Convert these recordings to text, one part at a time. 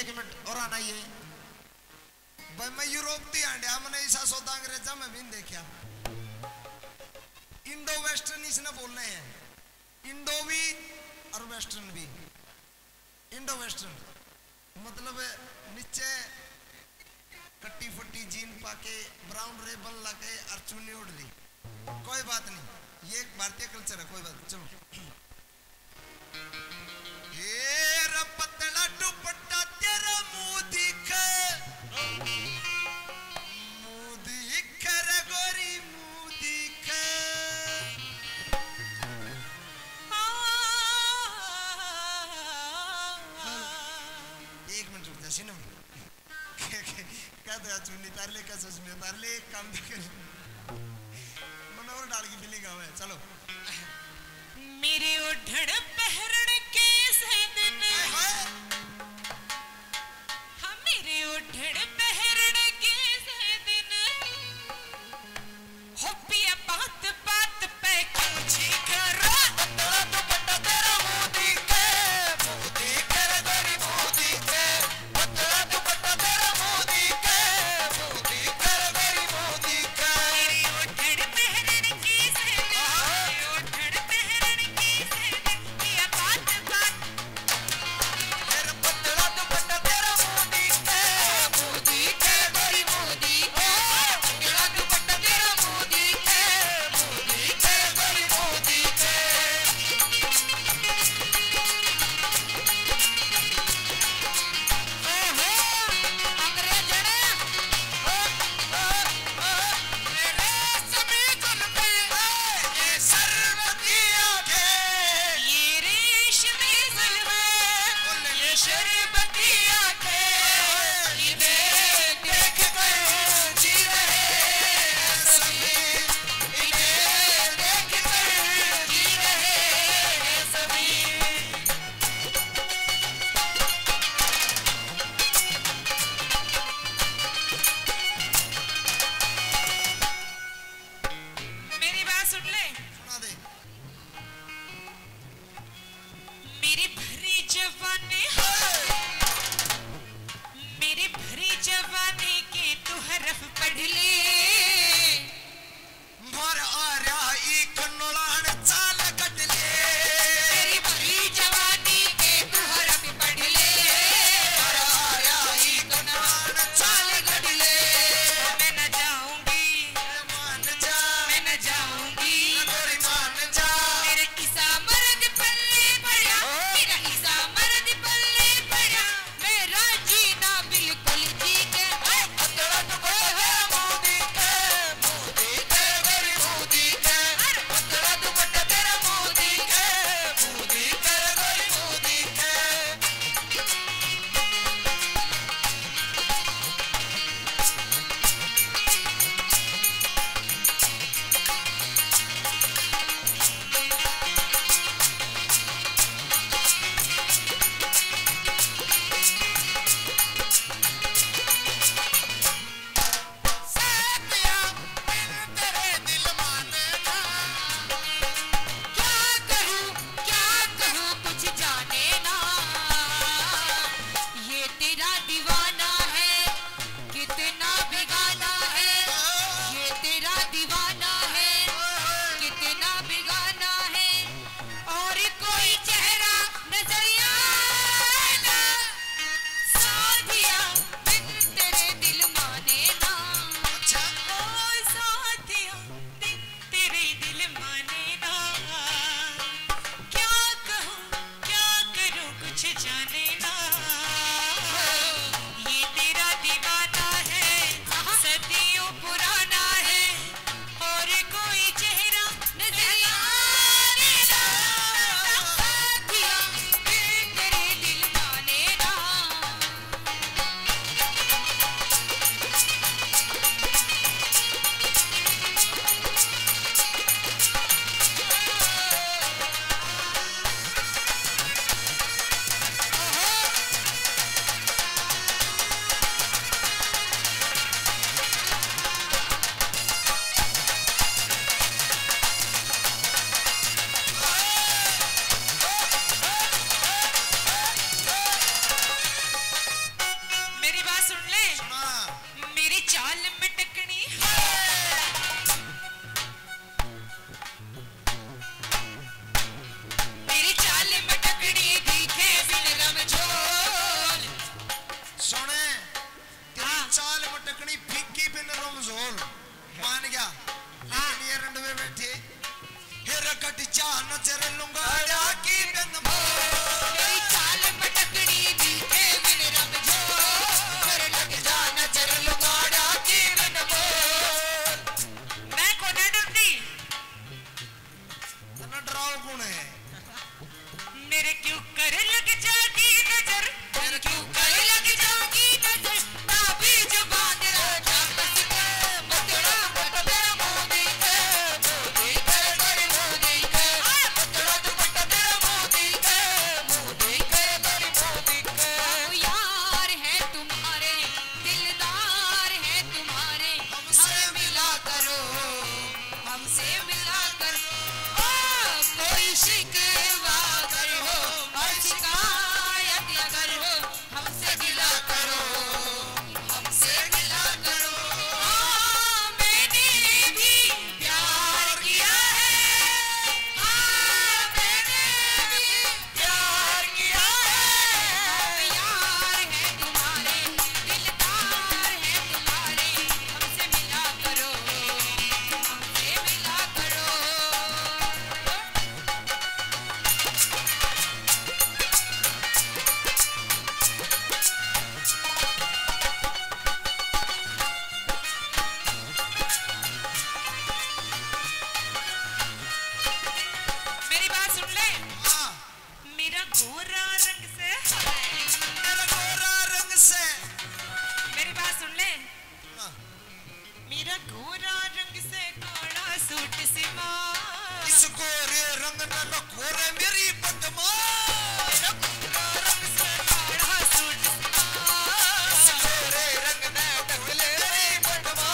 एक मिनट और आना ये भाई मैं यूरोप थी आंडिया मैंने ऐसा सौदा अंग्रेजा में भी देखा इंडो वेस्टर्न इसने बोलने हैं इंडो भी और वेस्टर्न भी इंडो वेस्टर्न मतलब नीचे कट्टी फट्टी जीन पाके ब्राउन रेबन लाके और चुन्नी उड़ ली कोई बात नहीं ये एक भारतीय कल्चर है कोई बात नहीं चलो ये पतला दुपट्टा तेरा मुंह दिखे रे गोरी मुंह दिखे एक मिनट रुक जा सिनम क्या तो चुन्नी तार ले का सच में तार ले एक काम कर मनोहर डाल की फीलिंग आवे चलो मेरे ओढ़ण पहरण के से दिन हाँ मेरे ओढ़ण पहरण के से दिन हो पिया बात बात पे कुछ करो दुपट्टा तेरा मुंह दिखे रे गोरी मुंह दिखे दुपट्टा तेरा मुंह दिखे रे गोरी मुंह दिखे मेरी ओढ़ण पहरण के से दिन ओढ़ण पहरण के से दिन पिया बात बात तेरा दुपट्टा तेरा मुंह दिखे गोरी मुंह दिखे तेरा दुपट्टा तेरा मुंह दिखे गोरी मुंह दिखे मेरी बात सुन ले सुना दे मेरी भरी जवानी मेरी भरी सुन ले। सुना। मेरी चाल में टकनी मेरी चाल में टकनी दिखे बिन रमझोल। सुने तेरी चाल में टकनी फीकी बिन रमझोल मान गया। लेकिन ये रंडवे बैठे हिर कट चाह नजर लूंगा की बिन मेरी चाल में टकनी दिखे बिन रमझोल। कर लग जा नजर लुगाड़ा की बिन बोल। मैं को न डरती तना डराओ कौन है? मेरे क्यों कर लग जागी नजर। मेरे क्यों कर लग जागी नजर। ना भी जुबान राजा बस के बतड़ा बट तेरा मुंह दिखे। मुंह दिखे तेरी मुंह दिखे। बतड़ा तू बट तेरा मुंह दिखे। मुंह दिखे तेरी मुंह दिखे। यार है तुम्हारे दिलदार है तुम्हारे हमसे मिला करो। हमसे मिला करो। कोई शिकवा अगर हो और शिकायत अगर हो हमसे गिला करो। हमसे गिला करो। मैंने भी प्यार किया है। मैंने भी प्यार किया है। यार है तुम्हारे दिलदार है तुम्हारे हमसे मिला करो। हमसे मिला करो। मेरी बात सुन ले। हाँ मेरा गोरा रंग से तेरा गोरा रंग से। मेरी बात सुन ले। हाँ, मेरा गोरा रंग से काला सूट सिमा। इस गोरे रंग न गोरे मेरी बदमा। मेरा गोरा रंग से काला सूट सिमा। इस गोरे रंग न ढकले मेरी बदमा।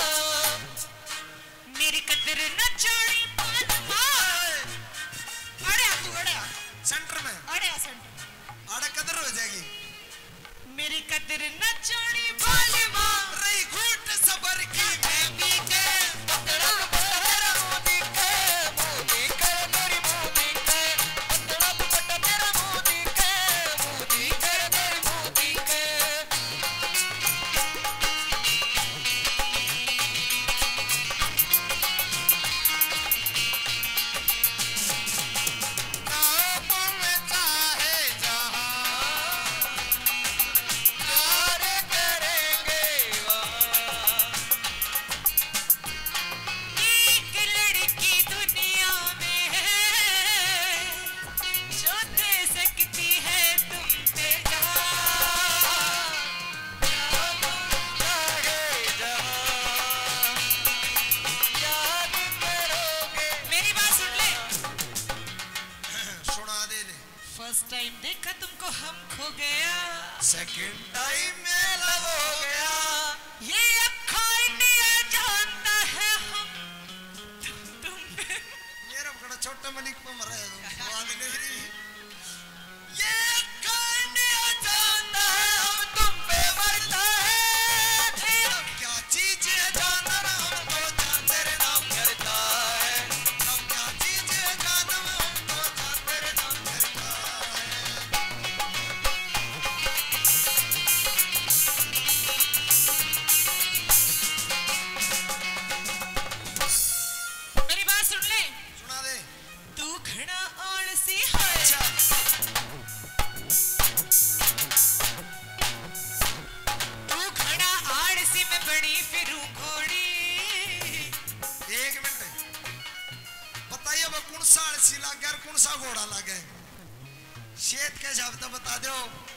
मेरी कदर न जानी पालमा। अड़े तू अड़े सेंटर में अड़े सेंटर। आड़ा कदर हो जाएगी। मेरी कदर न जानी पालमा। रही घूट सबर की मैं पी के बतड़ा तेरा मुंह दिखे। मुंह दिखे तेरी मुंह दिखे। बतड़ा दुपट्टा तेरा मुंह दिखे। मुंह दिखे तेरी मुंह दिखे। नाम में चाहे जहां प्यार करेंगे वहाँ। एक लड़की दुनिया में है जो दे सकती है तुम पे जान। मेरी बात सुन ले। सुना दे ले। फर्स्ट टाइम देखा तुमको हम खो गया। सेकंड टाइम में लव हो गया। ये अखा इंडिया जानता है हम तुम पे। मेरा बड़ा छोटा मलिक पे मरा है तुम बात नहीं रही। ये इंडिया जानता है हम तुम पे मरता है। अब क्या चीज है जानना हमको जान तेरे नाम करता है। अब क्या चीज है जानना हमको जान तेरे नाम करता है। मेरी बात सुन ले। सुना दे। तू घड़ा आलसी है। तू घड़ा आलसी में बड़ी फिरू घोड़ी। एक मिनट बताइए वो कौन सा आलसी लागे और कौन सा घोड़ा लागे? शेत के शब्द बता दो।